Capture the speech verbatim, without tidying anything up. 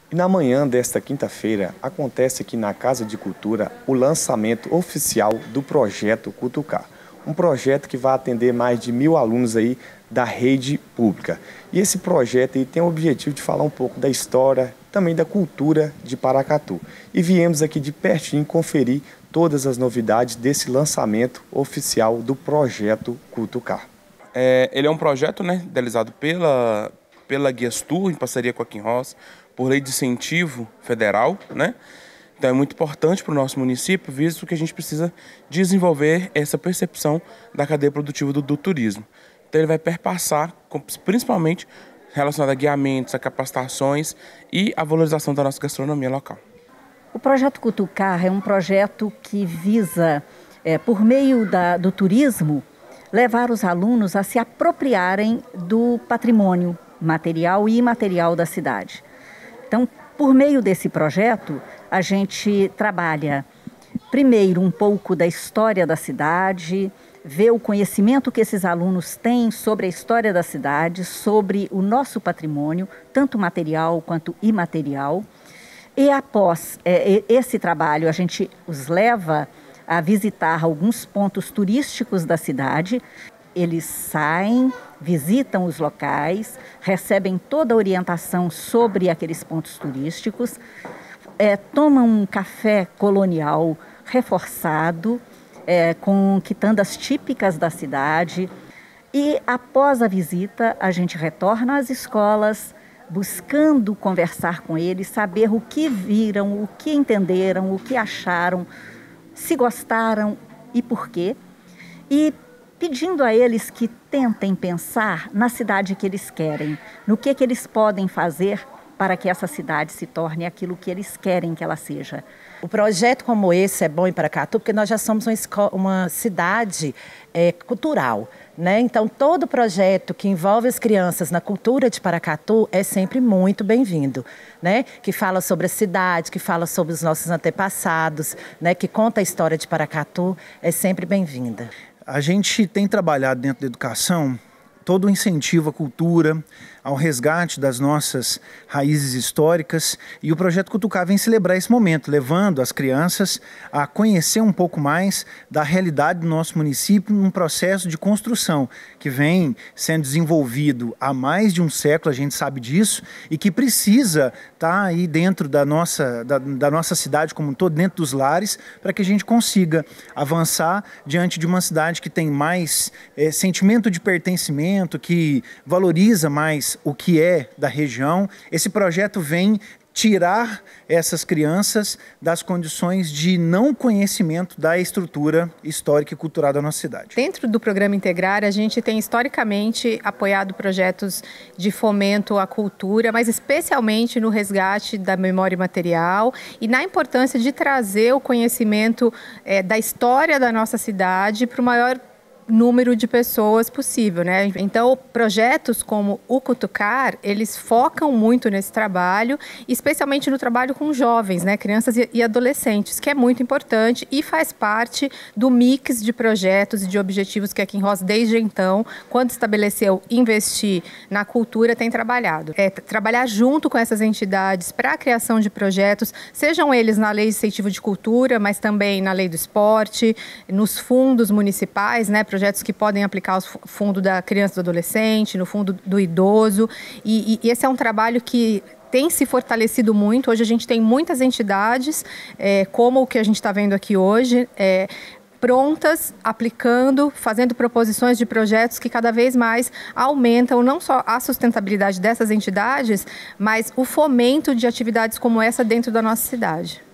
E na manhã desta quinta-feira, acontece aqui na Casa de Cultura o lançamento oficial do Projeto Cutucar. Um projeto que vai atender mais de mil alunos aí da rede pública. E esse projeto aí tem o objetivo de falar um pouco da história, também da cultura de Paracatu. E viemos aqui de pertinho conferir todas as novidades desse lançamento oficial do Projeto Cutucar. É, ele é um projeto, né, idealizado pela, pela Guiastur, em parceria com a Kinross, por lei de incentivo federal, né? Então é muito importante para o nosso município, visto que a gente precisa desenvolver essa percepção da cadeia produtiva do, do turismo. Então ele vai perpassar, principalmente relacionado a guiamentos, a capacitações e a valorização da nossa gastronomia local. O Projeto Cutucar é um projeto que visa, é, por meio da, do turismo, levar os alunos a se apropriarem do patrimônio material e imaterial da cidade. Então, por meio desse projeto, a gente trabalha, primeiro, um pouco da história da cidade, ver o conhecimento que esses alunos têm sobre a história da cidade, sobre o nosso patrimônio, tanto material quanto imaterial. E após é, esse trabalho, a gente os leva a visitar alguns pontos turísticos da cidade. Eles saem, visitam os locais, recebem toda a orientação sobre aqueles pontos turísticos, é, tomam um café colonial reforçado, é, com quitandas típicas da cidade. E após a visita, a gente retorna às escolas, buscando conversar com eles, saber o que viram, o que entenderam, o que acharam, se gostaram e por quê. E pedindo a eles que tentem pensar na cidade que eles querem, no que, que eles podem fazer para que essa cidade se torne aquilo que eles querem que ela seja. O projeto como esse é bom em Paracatu porque nós já somos uma, escola, uma cidade é, cultural, né? Então, todo projeto que envolve as crianças na cultura de Paracatu é sempre muito bem-vindo, né? Que fala sobre a cidade, que fala sobre os nossos antepassados, né? Que conta a história de Paracatu, é sempre bem-vinda. A gente tem trabalhado dentro da educação todo o incentivo à cultura, ao resgate das nossas raízes históricas, e o Projeto Cutucar vem celebrar esse momento, levando as crianças a conhecer um pouco mais da realidade do nosso município num processo de construção que vem sendo desenvolvido há mais de um século, a gente sabe disso, e que precisa estar aí dentro da nossa, da, da nossa cidade como um todo, dentro dos lares, para que a gente consiga avançar diante de uma cidade que tem mais é, sentimento de pertencimento, que valoriza mais o que é da região. Esse projeto vem tirar essas crianças das condições de não conhecimento da estrutura histórica e cultural da nossa cidade. Dentro do programa Integrar, a gente tem historicamente apoiado projetos de fomento à cultura, mas especialmente no resgate da memória imaterial e na importância de trazer o conhecimento é, da história da nossa cidade para o maior número de pessoas possível, né? Então, projetos como o Cutucar, eles focam muito nesse trabalho, especialmente no trabalho com jovens, né? Crianças e adolescentes, que é muito importante e faz parte do mix de projetos e de objetivos que a Kinross, desde então, quando estabeleceu investir na cultura, tem trabalhado. É trabalhar junto com essas entidades para a criação de projetos, sejam eles na Lei de Incentivo de Cultura, mas também na Lei do Esporte, nos fundos municipais, né? Projetos que podem aplicar o fundo da criança e do adolescente, no fundo do idoso. E, e esse é um trabalho que tem se fortalecido muito. Hoje a gente tem muitas entidades, é, como o que a gente está vendo aqui hoje, é, prontas, aplicando, fazendo proposições de projetos que cada vez mais aumentam não só a sustentabilidade dessas entidades, mas o fomento de atividades como essa dentro da nossa cidade.